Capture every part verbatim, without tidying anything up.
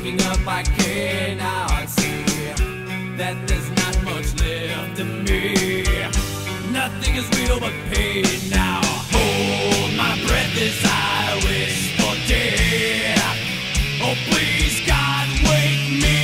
Looking up, I cannot see that there's not much left of me. Nothing is real but pain now. Hold my breath as I wish for death. Oh, please, God, wake me.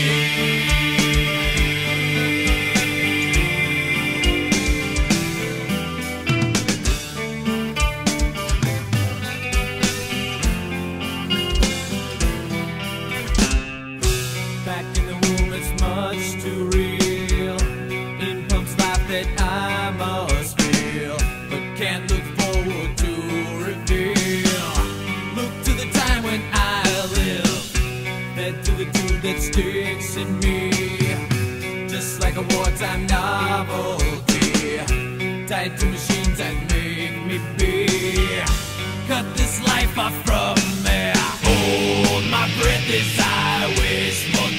Back in the womb, it's much too real. In pumps life that I must feel, but can't look forward to reveal. Look to the time when I live, led to the tube that sticks in me, just like a wartime novelty, tied to machines that make me be. Cut this life off from me. Hold my breath as I wish for